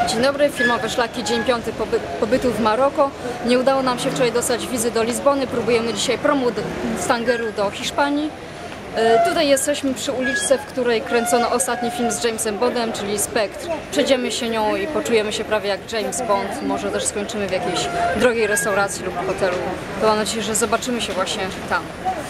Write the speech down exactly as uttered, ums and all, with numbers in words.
Dzień dobry, filmowe szlaki, dzień piąty poby pobytu w Maroko. Nie udało nam się wczoraj dostać wizy do Lizbony, próbujemy dzisiaj promu z Tangeru do Hiszpanii. E, tutaj jesteśmy przy uliczce, w której kręcono ostatni film z Jamesem Bondem, czyli Spectre. Przejdziemy się nią i poczujemy się prawie jak James Bond. Może też skończymy w jakiejś drogiej restauracji lub hotelu. To mam nadzieję, że zobaczymy się właśnie tam.